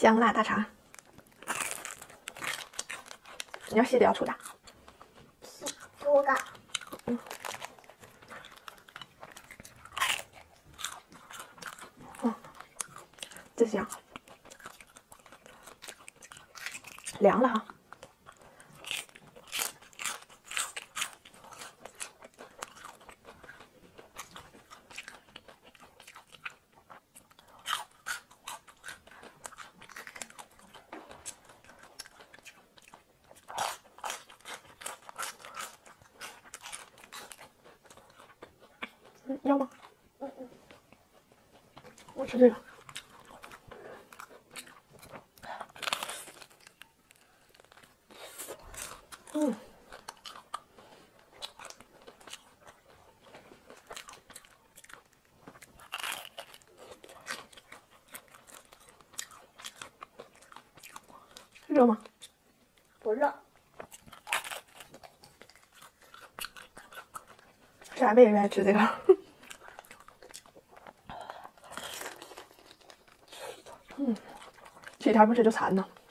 香辣大肠，你要细的要粗的？ 粗的。 真香，凉了哈。要吗？我吃这个。热吗？ 不热。 傻妹也愿意吃这个。其他不吃就馋呢。